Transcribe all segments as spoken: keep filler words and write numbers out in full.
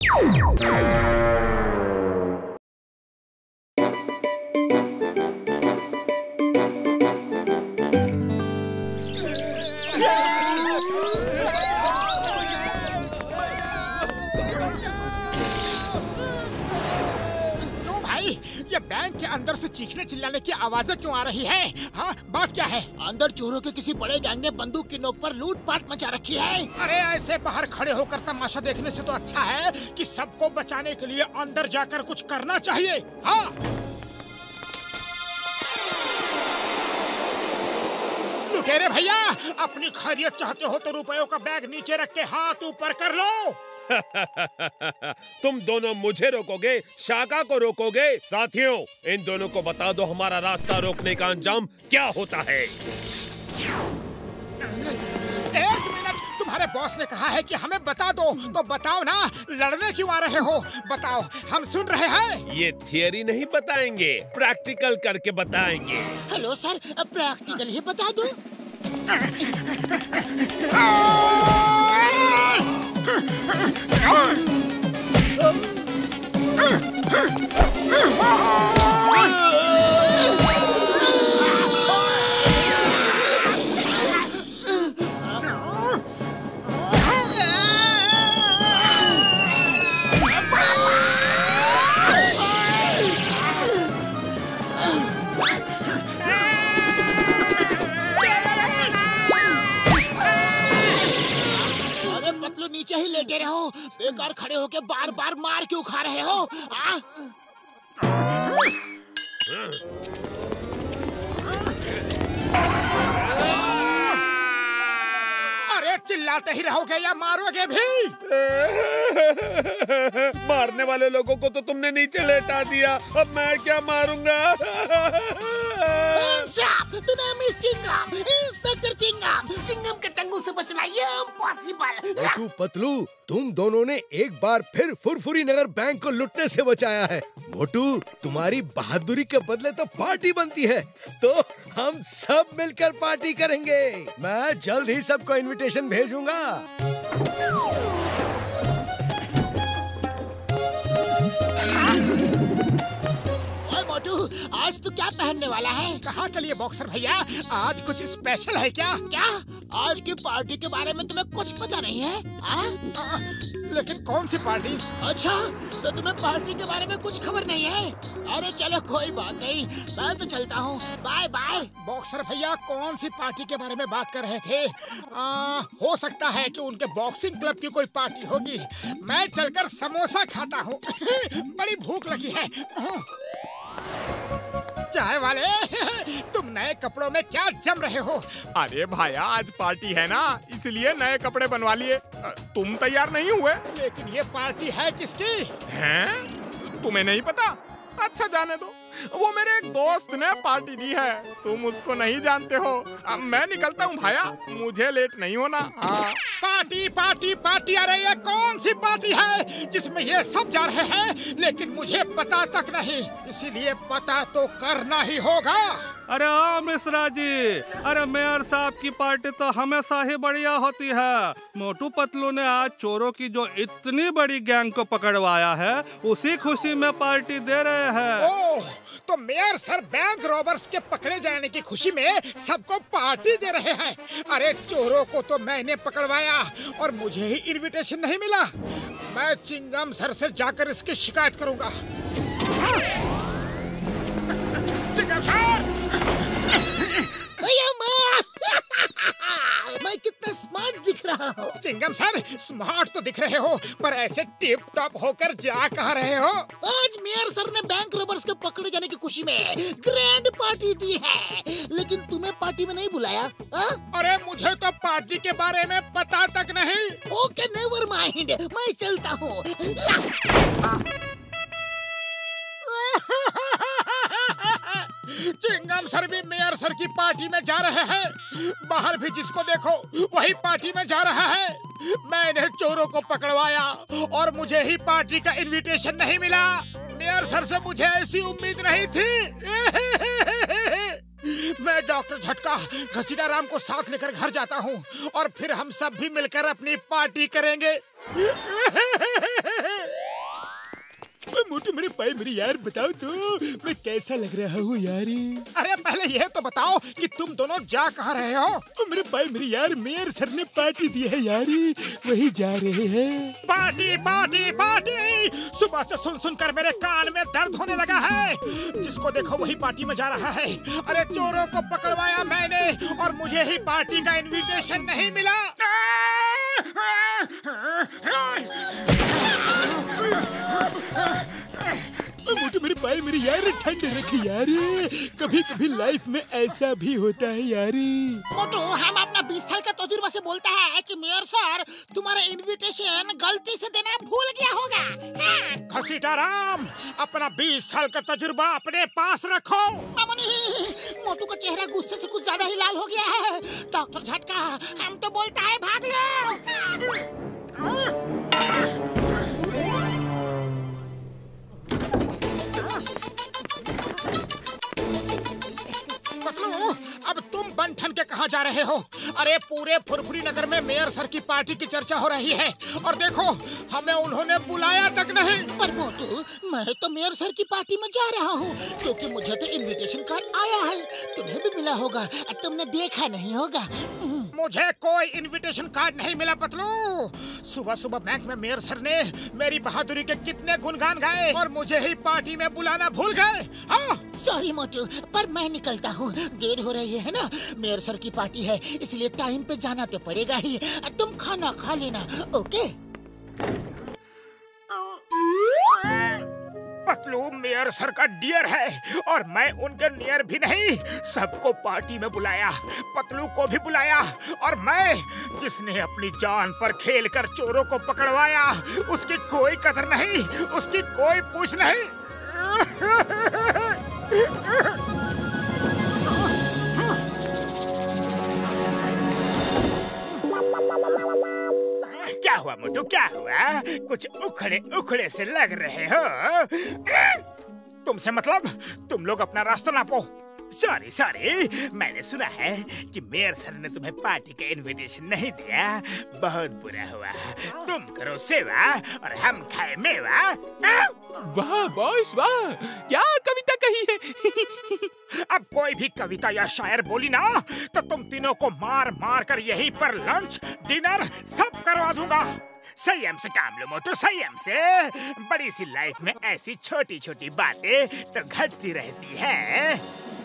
ये बैंक के अंदर से चीखने चिल्लाने की आवाजें क्यों आ रही हैं? हाँ, बात क्या है? अंदर चोरों के किसी बड़े गैंग ने बंदूक की नोक पर लूटपाट मचा रखी है। अरे ऐसे बाहर खड़े होकर तमाशा देखने से तो अच्छा है कि सबको बचाने के लिए अंदर जाकर कुछ करना चाहिए। हाँ। लुटेरे भैया, अपनी खैरियत चाहते हो तो रुपयों का बैग नीचे रख के हाथ ऊपर कर लो। तुम दोनों मुझे रोकोगे, शाका को रोकोगे? साथियों, इन दोनों को बता दो हमारा रास्ता रोकने का अंजाम क्या होता है। एक मिनट, तुम्हारे बॉस ने कहा है कि हमें बता दो, तो बताओ ना, लड़ने क्यों आ रहे हो? बताओ, हम सुन रहे हैं। ये थियरी नहीं बताएंगे, प्रैक्टिकल करके बताएंगे। हेलो सर, प्रैक्टिकल ही बता दो। नीचे ही लेटे रहो, बेकार खड़े होके बार बार मार क्यों खा रहे हो? आ? अरे चिल्लाते ही रहोगे या मारोगे भी? मारने वाले लोगों को तो तुमने नीचे लेटा दिया, अब मैं क्या मारूंगा? चिंगम, इंस्पेक्टर चिंगम, चिंगम के चंगुल से बचना ये इम्पॉसिबल। मोटू पतलू, तुम दोनों ने एक बार फिर फुरफुरी नगर बैंक को लुटने से बचाया है। मोटू, तुम्हारी बहादुरी के बदले तो पार्टी बनती है, तो हम सब मिलकर पार्टी करेंगे। मैं जल्द ही सबको इनविटेशन भेजूंगा। मोटू, आज तू क्या पहनने वाला है? कहाँ के लिए बॉक्सर भैया? आज कुछ स्पेशल है क्या? क्या? आज की पार्टी के बारे में तुम्हें कुछ पता नहीं है? आ? आ, लेकिन कौन सी पार्टी? अच्छा, तो तुम्हें पार्टी के बारे में कुछ खबर नहीं है? अरे चलो कोई बात नहीं, मैं तो चलता हूँ, बाय बाय। बॉक्सर भैया कौन सी पार्टी के बारे में बात कर रहे थे? आ, हो सकता है कि उनके बॉक्सिंग क्लब की कोई पार्टी होगी। मैं चलकर समोसा खाता हूँ। बड़ी भूख लगी है। चाय वाले, तुम नए कपड़ों में क्या जम रहे हो? अरे भाया, आज पार्टी है ना, इसलिए नए कपड़े बनवा लिए। तुम तैयार नहीं हुए? लेकिन ये पार्टी है किसकी? हैं? तुम्हें नहीं पता? अच्छा जाने दो, वो मेरे एक दोस्त ने पार्टी दी है, तुम उसको नहीं जानते हो। अब मैं निकलता हूँ भाया, मुझे लेट नहीं होना। हाँ। पार्टी पार्टी पार्टी, अरे ये कौन सी पार्टी है जिसमें ये सब जा रहे हैं, लेकिन मुझे पता तक नहीं, इसीलिए पता तो करना ही होगा। अरे ओ मिश्रा जी, अरे मेयर साहब की पार्टी तो हमेशा ही बढ़िया होती है। मोटू पतलू ने आज चोरों की जो इतनी बड़ी गैंग को पकड़वाया है, उसी खुशी में पार्टी दे रहे हैं। ओह, तो मेयर सर बैंक रॉबर्स के पकड़े जाने की खुशी में सबको पार्टी दे रहे हैं। अरे चोरों को तो मैंने पकड़वाया और मुझे ही इनविटेशन नहीं मिला। मैं चिंगम सर से जाकर इसकी शिकायत करूंगा। चिंगम सर! मैं कितना स्मार्ट दिख रहा हूँ? चिंगम सर, स्मार्ट तो दिख रहे हो, पर ऐसे टिप टॉप होकर जा कहाँ रहे हो? आज मेयर सर ने बैंक रॉबर्स के पकड़े जाने की खुशी में ग्रैंड पार्टी दी है, लेकिन तुम्हें पार्टी में नहीं बुलाया। आ? अरे मुझे तो पार्टी के बारे में पता तक नहीं। ओके, नेवर माइंड, मैं चलता हूँ। चिंगम सर भी मेयर सर की पार्टी में जा रहे हैं। बाहर भी जिसको देखो वही पार्टी में जा रहा है। मैंने चोरों को पकड़वाया और मुझे ही पार्टी का इनविटेशन नहीं मिला। मेयर सर से मुझे ऐसी उम्मीद नहीं थी। मैं डॉक्टर झटका घसीटा राम को साथ लेकर घर जाता हूँ और फिर हम सब भी मिलकर अपनी पार्टी करेंगे। भाई मेरी यार बताओ तो मैं कैसा लग रहा हूँ यारी। अरे पहले यह तो बताओ कि तुम दोनों जा कहाँ रहे हो? मेरे भाई मेरी यार मेयर सर ने पार्टी दी है यारी, वही जा रहे हैं। पार्टी पार्टी पार्टी, सुबह से सुन सुन कर मेरे कान में दर्द होने लगा है। जिसको देखो वही पार्टी में जा रहा है। अरे चोरों को पकड़वाया मैंने और मुझे ही पार्टी का इनविटेशन नहीं मिला। मोटू मेरे भाई मेरी यार ठंड रखी यार, कभी कभी लाइफ में ऐसा भी होता है यारी। मोटू हम अपना बीस साल का तजुर्बा से बोलता है कि मेयर सर तुम्हारा इनविटेशन गलती से देना भूल गया होगा। घसीटा राम, अपना बीस साल का तजुर्बा अपने पास रखो। मामूनी, मोटू का चेहरा गुस्से से कुछ ज्यादा ही लाल हो गया है। डॉक्टर झटका हम तो बोलता है भाग लो। पतलू, अब तुम बन ठन के कहाँ जा रहे हो? अरे पूरे फुरफुरी नगर में मेयर सर की पार्टी की चर्चा हो रही है और देखो हमें उन्होंने बुलाया तक नहीं। पर मोटू मैं तो मेयर सर की पार्टी में जा रहा हूँ क्योंकि मुझे तो इनविटेशन कार्ड आया है, तुम्हें भी मिला होगा, तुमने देखा नहीं होगा। मुझे कोई इनविटेशन कार्ड नहीं मिला पतलू। सुबह सुबह बैंक में मेयर सर ने मेरी बहादुरी के कितने गुणगान गाए और मुझे ही पार्टी में बुलाना भूल गए। हाँ सॉरी मोटू, पर मैं निकलता हूँ, देर हो रही है ना। मेयर सर की पार्टी है इसलिए टाइम पे जाना तो पड़ेगा ही। तुम खाना खा लेना, ओके? पतलू मेयर सर का डियर है और मैं उनके नियर भी नहीं। सबको पार्टी में बुलाया, पतलू को भी बुलाया और मैं जिसने अपनी जान पर खेलकर चोरों को पकड़वाया उसकी कोई कदर नहीं, उसकी कोई पूछ नहीं। क्या हुआ मोटू, क्या हुआ? कुछ उखड़े उखड़े से लग रहे हो। तुमसे मतलब तुम लोग अपना रास्ता नापो। सॉरी सॉरी, मैंने सुना है कि मेयर सर ने तुम्हें पार्टी का इनविटेशन नहीं दिया, बहुत बुरा हुआ। तुम करो सेवा और हम खाए मेवा। वाह बॉस वाह, क्या कविता कही है। अब कोई भी कविता या शायर बोली ना तो तुम तीनों को मार मार कर यहीं पर लंच डिनर सब करवा दूंगा। संयम से काम लो मोटू, संयम से। बड़ी सी लाइफ में ऐसी छोटी छोटी बातें तो घटती रहती है।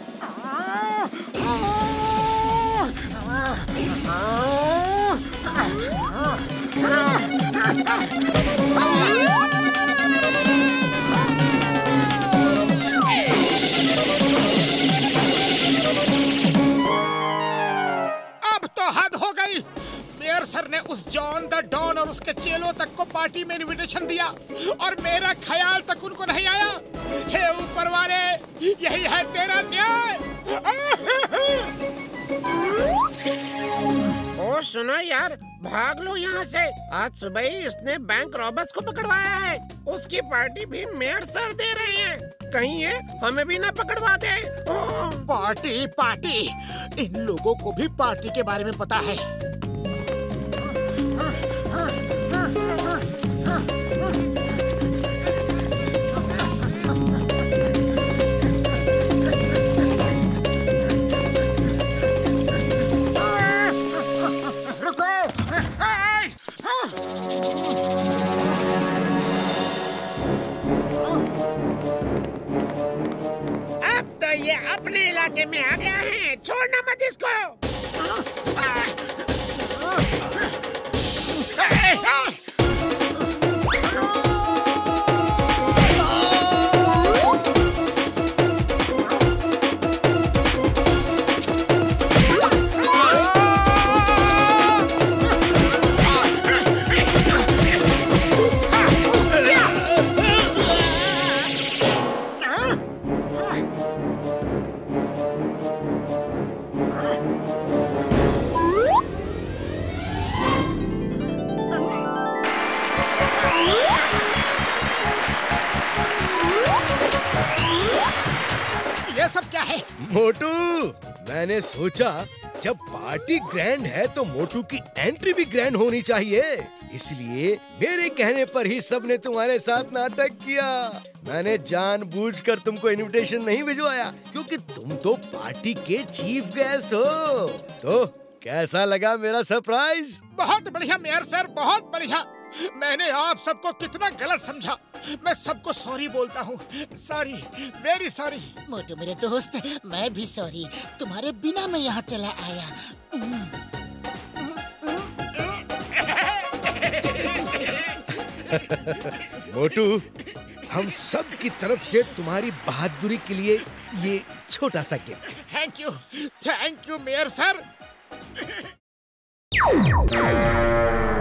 अब तो हद हो गई। मेयर सर ने उस जॉन द डॉन और उसके चेलों तक को पार्टी में इनविटेशन दिया और मेरा ख्याल तक उनको नहीं आया। हे ऊपर वाले, यही है तेरा न्याय। ओ सुनो यार, भाग लो यहाँ से। आज सुबह ही इसने बैंक रॉबर्स को पकड़वाया है, उसकी पार्टी भी मेयर सर दे रहे हैं। कहीं ये हमें भी ना पकड़वा दे। पार्टी पार्टी, इन लोगों को भी पार्टी के बारे में पता है। ये अपने इलाके में आ गया है, छोड़ना मत इसको। सब क्या है? मोटू, मैंने सोचा जब पार्टी ग्रैंड है तो मोटू की एंट्री भी ग्रैंड होनी चाहिए, इसलिए मेरे कहने पर ही सबने तुम्हारे साथ नाटक किया। मैंने जानबूझकर तुमको इनविटेशन नहीं भिजवाया क्योंकि तुम तो पार्टी के चीफ गेस्ट हो। तो कैसा लगा मेरा सरप्राइज? बहुत बढ़िया मेयर सर, बहुत बढ़िया। मैंने आप सबको कितना गलत समझा। मैं सबको सॉरी बोलता हूँ। Sorry, very sorry. मोटू मेरे दोस्त, मैं भी सॉरी। तुम्हारे बिना मैं यहाँ चला आया। मोटू, हम सब की तरफ से तुम्हारी बहादुरी के लिए ये छोटा सा gift. Thank you, thank you mayor sir.